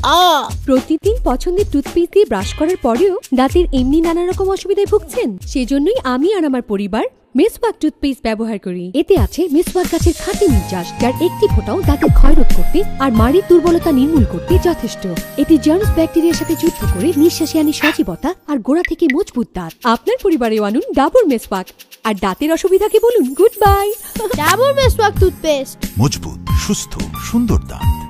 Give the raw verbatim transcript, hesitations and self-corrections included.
প্রতিদিন পছন্দের টুথপেস্ট দিয়ে ব্রাশ করার পরেও দাঁতের এমনি নানা রকম অসুবিধায় ভুগছেন? সেজন্যই আমি আর আমার পরিবার মেসওয়াক টুথপেস্ট ব্যবহার করি। এতে আছে মেসওয়াক গাছের খাঁটি নির্যাস, যার একটি ফোঁটাও দাঁতের ক্ষয়রোধ করতে আর মাড়ির দুর্বলতা নির্মূল করতে যথেষ্ট। এটি জার্মস ব্যাকটেরিয়ার সাথে যুদ্ধ করে নিঃশ্বাসে আনে সজীবতা আর গোড়া থেকে মজবুত দাঁত। আপনার পরিবারেও আনুন ডাবর মেসওয়াক, আর দাঁতের অসুবিধাকে বলুন গুড বাই। ডাবর মেসওয়াক টুথপেস্ট, মজবুত, সুস্থ, সুন্দর দাঁত।